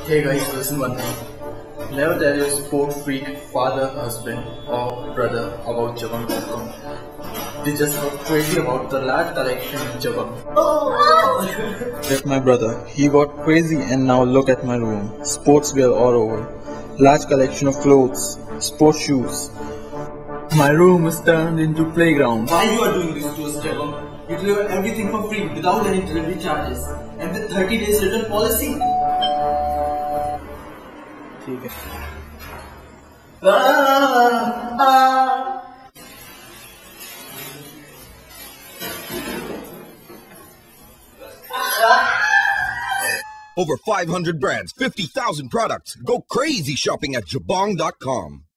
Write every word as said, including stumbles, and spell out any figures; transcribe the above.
Hey guys, listen one thing. Never tell your sport freak father, husband, or brother about jabong dot com. They just got crazy about the large collection of jabong. Like my brother, he got crazy and now look at my room. Sportswear all over. Large collection of clothes, sports shoes. My room is turned into playground. Why you are doing this to us, jabong? You deliver everything for free without any delivery charges and with thirty days return policy. ठीक है. Ah, ah. Over five hundred brands, fifty thousand products. Go crazy shopping at jabong dot com.